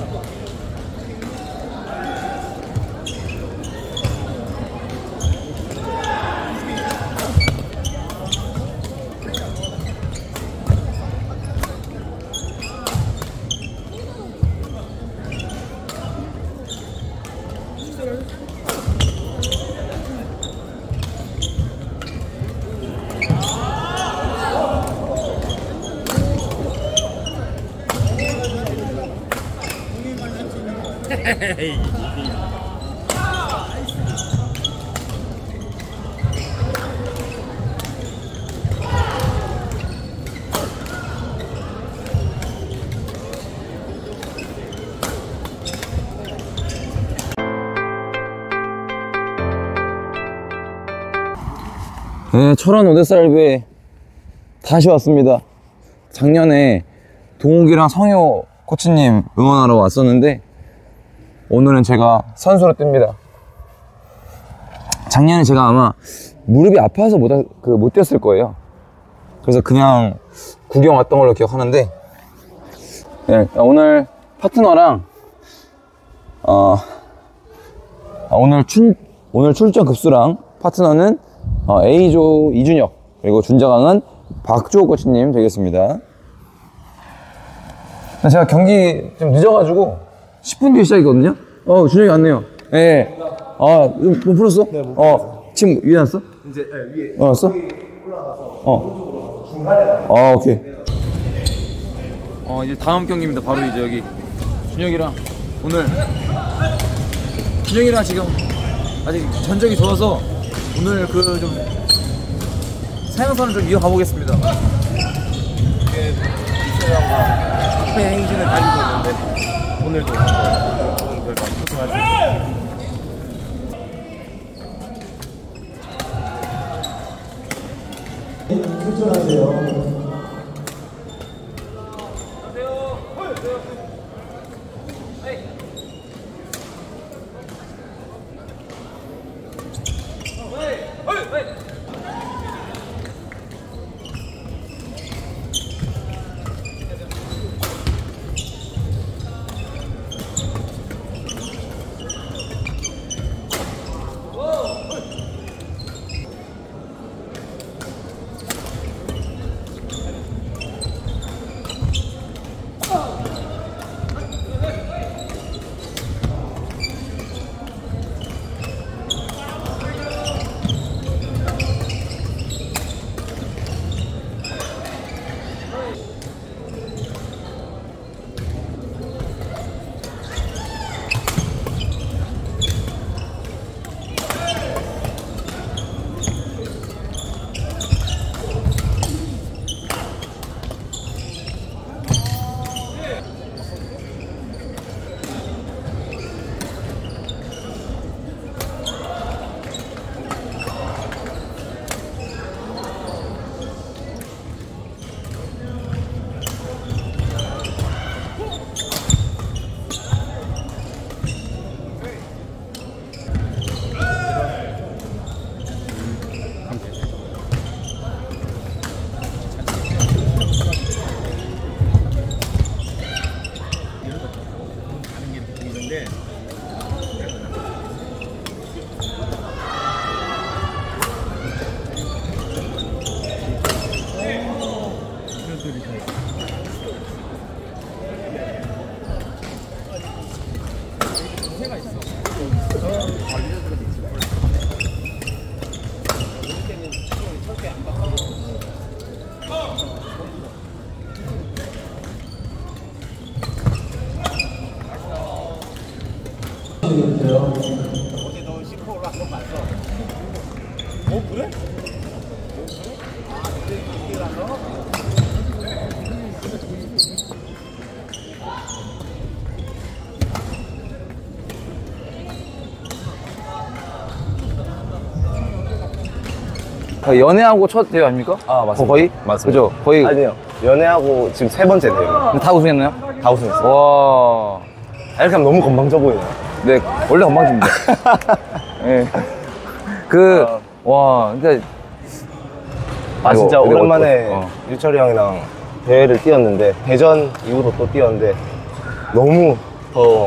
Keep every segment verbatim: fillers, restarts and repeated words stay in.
네, 철원 오데살베에 다시 왔습니다. 작년에 동욱이랑 성효 코치님 응원하러 왔었는데 오늘은 제가 선수로 뜁니다. 작년에 제가 아마 무릎이 아파서 못, 그, 못 뛰었을 거예요. 그래서 그냥 구경 왔던 걸로 기억하는데 네, 오늘 파트너랑 어, 오늘, 출, 오늘 출전 급수랑 파트너는 어, A조 이준혁 그리고 준자강은 박주호 코치님 되겠습니다. 제가 경기 좀 늦어가지고 십 분 뒤에 시작이거든요. 어, 준혁이 왔네요. 예. 네. 아, 뭐 풀었어? 네, 못 어, 지금 위에 놨어? 이제 네, 위에. 어, 왔어? 올라가서 어. 중간에. 아, 오케이. 어, 이제 다음 경기입니다. 바로 이제 여기 준혁이랑 오늘 준혁이랑 지금 아직 전적이 좋아서 오늘 그 좀 사연선을 좀 이어가 보겠습니다. 이게 이소영과 앞에 행진을 달리고 있는데 오늘도 좋은 결과 우승할 수 있습니다. 출전하세요. 어제 너 싱크홀로 한번 봤어. 어 그래? 아 그때 이게 가서? 연애하고 첫 대회 아닙니까? 아 맞습니다. 어, 거의? 맞습니다. 그죠? 거의. 아니요. 연애하고 지금 세 번째 대회. 근데 다 우승했나요? 다 우승했어요. 와. 아, 이렇게 하면 너무 건방져 보이네요. 네, 원래 건방집니다. 네. 그, 아. 와, 근데. 아 진짜 이거, 이거 오랜만에 어. 유철이 형이랑 대회를 뛰었는데 대전 이후로 또 뛰었는데 너무 더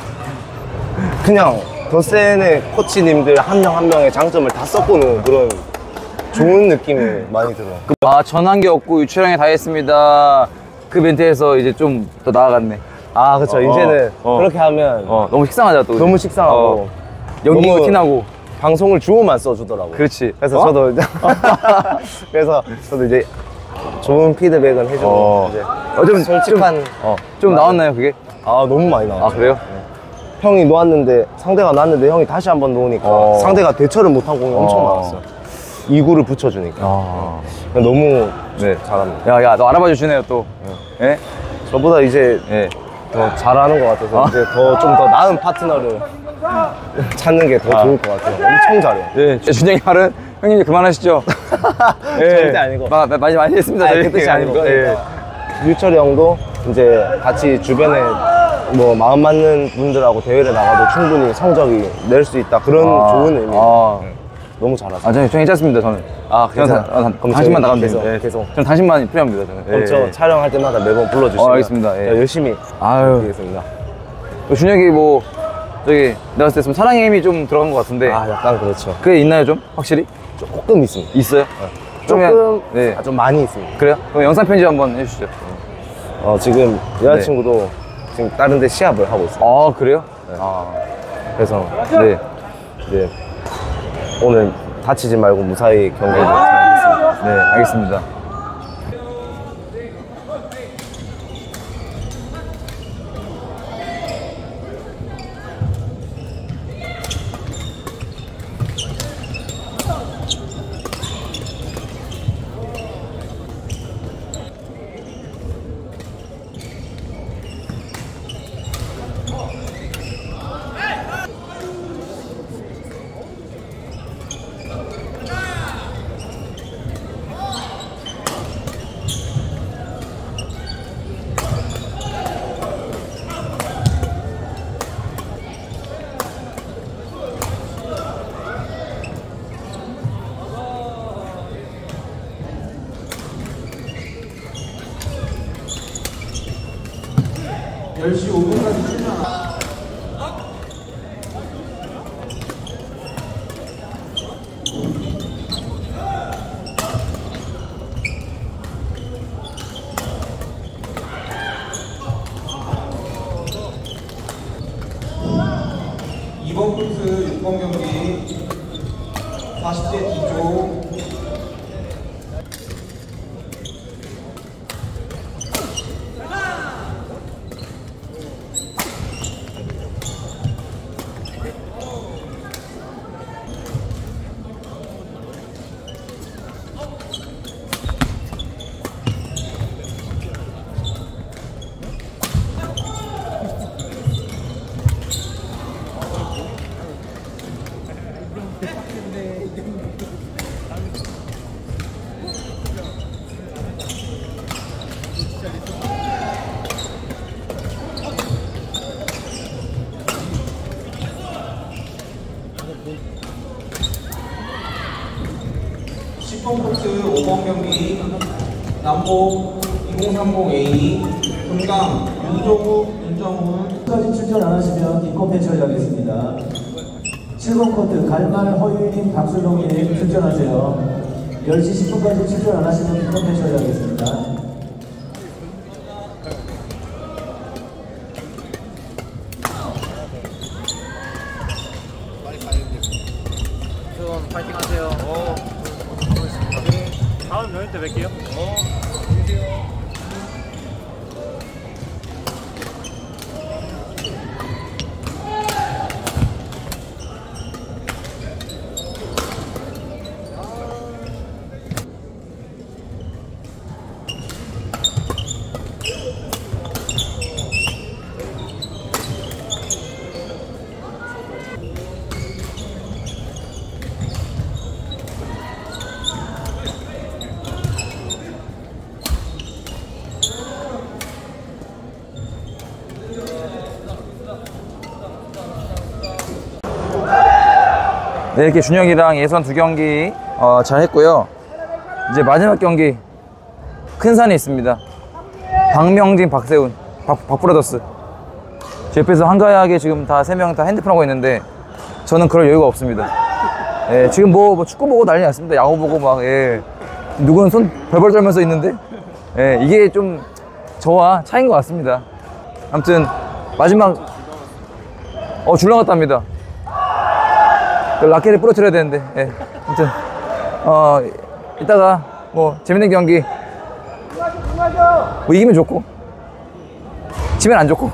그냥 덧센의 코치님들 한 명 한 명의 장점을 다 섞어놓은 그런 좋은 느낌이 많이 들어요. 아, 전한 게 없고 유출형에 다 했습니다. 그 멘트에서 이제 좀 더 나아갔네. 아, 그쵸. 어, 이제는 어. 그렇게 하면 어, 너무 식상하다 또. 너무 식상하고 어. 연기가 너무 티나고. 방송을 주어만 써주더라고요. 그렇지. 그래서 어? 저도 그래서 저도 이제 좋은 피드백은 해주고 어. 이제 어, 좀 솔직한 좀, 어, 좀 나왔나요 그게? 아, 너무 많이 나왔어요. 아, 그래요? 형이 놓았는데 상대가 놨는데 형이 다시 한번 놓으니까 어. 상대가 대처를 못한 공이 엄청 어. 많았어요. 이 구를 붙여주니까 아. 너무 네. 잘합니다. 야, 야, 너 알아봐 주시네요 또. 예? 저보다 이제 예. 더 잘하는 것 같아서 아. 이제 더 좀 더 나은 파트너를 찾는 게 더 아. 좋을 것 같아요. 엄청 잘해요. 네, 준영이 말은 형님 이제 그만하시죠. 예. 절대 아니고. 마, 마, 많이 많이 했습니다. 아니, 저희. 그 뜻이 아니고. 예. 유철이 형도 이제 같이 주변에 뭐 마음 맞는 분들하고 대회를 나가도 충분히 성적이 낼 수 있다. 그런 아. 좋은 의미. 아. 너무 잘하세요. 아, 저는 저 괜찮습니다, 저는. 아, 저는 괜찮아요? 다- 아, 당- 그럼 당신만 저희 나가면 계속, 됩니다. 예. 계속. 저는 당신만이 필요합니다, 저는. 그럼 예. 저 촬영할 때마다 매번 불러주시면 어, 알겠습니다. 예. 열심히 아유. 하겠습니다. 준혁이 뭐, 저기, 내가 봤을 때 좀 사랑의 힘이 좀 들어간 것 같은데. 아, 약간 그렇죠. 그게 있나요, 좀? 확실히? 조금 있습니다. 있어요? 좀 조금, 그냥- 네. 아, 좀 많이 있습니다. 그래요? 그럼 영상 편지 한번 해주시죠. 어, 지금 여자친구도 지금 다른 데 시합을 하고 있어요. 아, 그래요? 아, 그래서 네. 이제 오늘 다치지 말고 무사히 경기를 잘 하겠습니다. 네, 알겠습니다. 열 시 오 분까지 출전. 이번 코스 육 번 경기 사십 대 D조 십 번 코스 오 번 경기 남복 이공삼공 에이 금강 윤종우 윤정훈 까지 출전 안 하시면 인컴팬 처리하겠습니다. 칠 번 코트 갈말 허유님 박수동님 출전하세요. 열 시 십 분까지 출전 안 하시면 인컴팬 처리하겠습니다. 다음 연휴 때 뵐게요. 네, 이렇게 준혁이랑 예선 두 경기 어, 잘 했고요. 이제 마지막 경기 큰 산이 있습니다. 박명진, 박세훈, 박, 박브라더스. 제 옆에서 한가하게 지금 다 세 명 다 핸드폰 하고 있는데 저는 그럴 여유가 없습니다. 예, 지금 뭐, 뭐 축구 보고 난리 났습니다. 야구 보고 막, 예. 누구는 손 벌벌 떨면서 있는데, 예, 이게 좀 저와 차이인 것 같습니다. 아무튼, 마지막, 어, 줄 나갔답니다. 그 라켓을 부러뜨려야 되는데, 예. 아무튼, 어, 이따가 뭐, 재밌는 경기, 뭐, 이기면 좋고, 지면 안 좋고.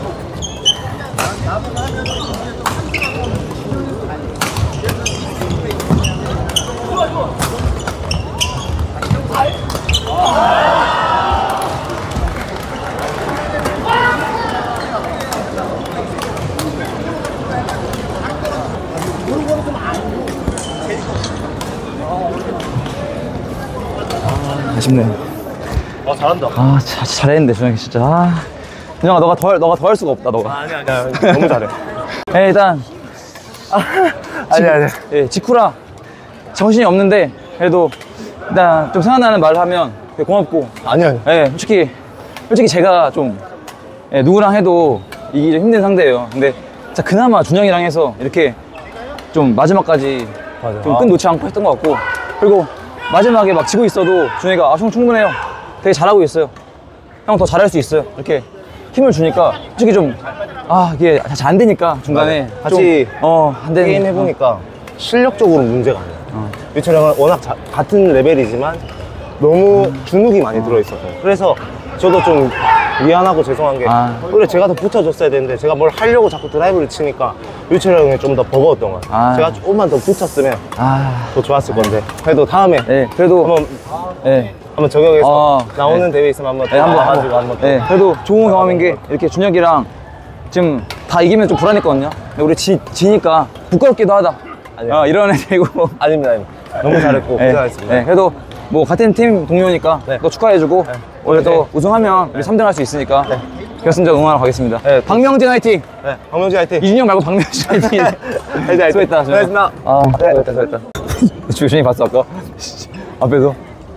아쉽네요. 어 잘한다. 아, 자, 잘했는데, 준영이 진짜. 아, 준영아, 너가 더, 너가 더 할 수가 없다, 너가. 아니 아니 너무 잘해. 예, 일단. 아니 아니. 예, 직후라 정신이 없는데, 그래도, 일단 좀 생각나는 말을 하면 되게 고맙고. 아니 아니. 예, 솔직히, 솔직히 제가 좀, 예, 누구랑 해도 이기기 좀 힘든 상대예요. 근데, 진짜 그나마 준영이랑 해서 이렇게 좀 마지막까지 맞아. 좀 끈 놓지 않고 했던 것 같고. 그리고 마지막에 막 지고 있어도 준영이가 아, 형 충분해요. 되게 잘하고 있어요. 형 더 잘할 수 있어요. 이렇게 힘을 주니까 솔직히 좀, 아, 이게 잘 안 되니까 중간에. 맞아. 같이 좀, 어, 안 되는. 게임 해보니까 실력적으로 문제가 아니야. 어. 유철 형은 워낙 자- 같은 레벨이지만 너무 주눅이 많이 들어있어서 그래서 저도 좀 미안하고 죄송한 게 아. 원래 제가 더 붙여줬어야 되는데 제가 뭘 하려고 자꾸 드라이브를 치니까 유철 형이 좀 더 버거웠던 것 같아요. 아. 제가 조금만 더 붙였으면 아, 더 좋았을 건데 그래도 다음에 예, 그래도. 한번 예. 한번 저격해서 어, 나오는 네. 대회 있으면 한번 네, 한번 가지고 한번 또. 네, 그래도 좋은 경험인 게 이렇게 준혁이랑 지금 다 이기면 좀 불안했거든요. 근데 우리 지, 지니까 부끄럽기도 하다. 아니요. 어, 이런 애들이고. 아닙니다, 아닙니다. 너무 잘했고 네, 고생하셨습니다. 네, 그래도 뭐 같은 팀 동료니까 네. 또 축하해주고 원래 또 네. 우승하면 우리 삼 등 할 수 있으니까 결승전 응원하러 가겠습니다. 네. 박명진 화이팅! 네, 박명진 화이팅! 이준영 말고 박명진 화이팅! 화이팅! 수고했다. 준혁아. 수고했습니다. 아, 수고했다, 수고했다. 주준이 봤어 아까? 앞에서.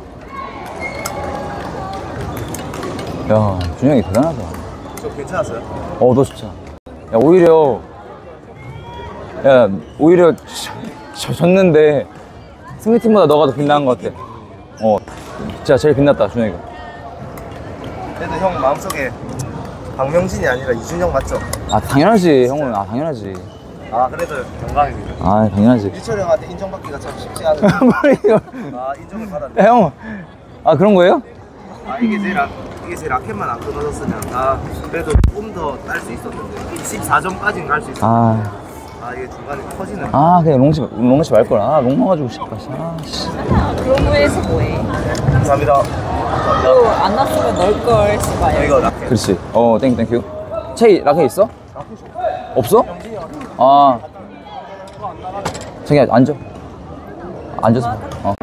야, 준영이 대단하다. 저 괜찮았어요? 어, 너 진짜. 야, 오히려, 야, 오히려 져, 져- 졌는데 승리팀보다 너가 더 빛나는 것 같아. 어, 진짜 제일 빛났다, 준혁이가. 그래도 형 마음속에 박명진이 아니라 이준영 맞죠? 아, 당연하지, 형은. 아, 당연하지. 아 그래도 영광입니다. 아, 당연하지. 유철 형한테 인정받기가 참 쉽지 않은 뭘 이거. 아 인정을 받았네. 야, 형. 아, 그런 거예요? 아 이게 제 라, 이게 제 라켓만 안 끊어졌으면 아 그래도 조금 더 딸 수 있었는데 십사 점까지는 갈 수 있었는데 아, 아 이게 중간에 터지는 아, 그냥 롱치, 롱치 말걸. 아, 롱 나가지고 싶다. 아, 씨. 그로브에서 뭐해? 감사합니다. 또 안 났으면 넣을걸 씨발. 이거 라켓 그렇지. 어, 땡큐, 땡큐. 채이, 라켓 있어? 없어? 아. 자기야, 앉아. 앉아서. 어.